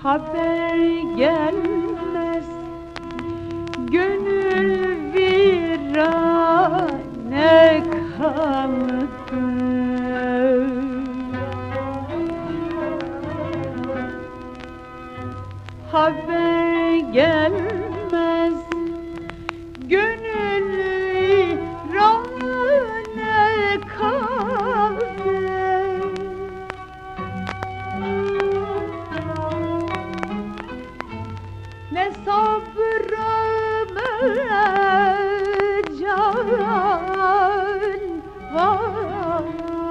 haber gelmez, gönül vîrâne kaldı. Haber gelmez, gönül vîrâne kaldı. Ne sabra mecal var,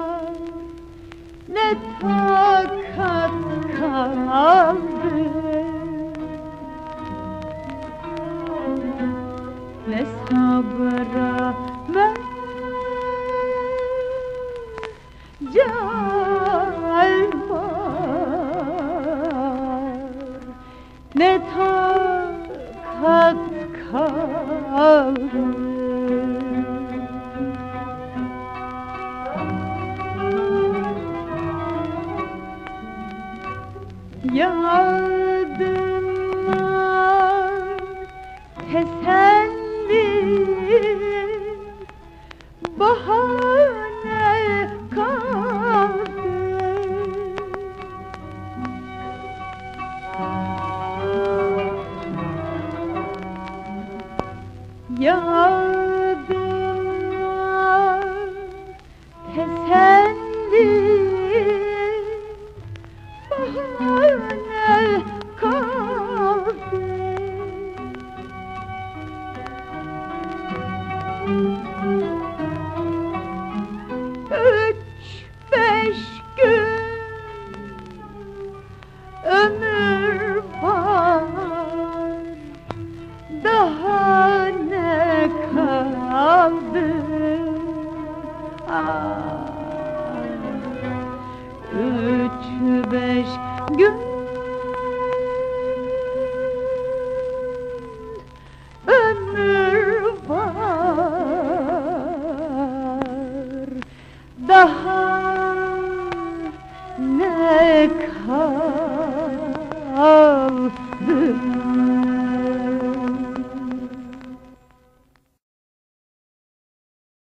ne takat kaldı, ne sabra mecal var, ne takat kaldı. Yadımda teselli, bahane kaldı. Yadımda teselli, bahane kaldı. Üç beş gün ömür var, daha ne kaldı? Üç beş gün ömür var, daha ne kaldı?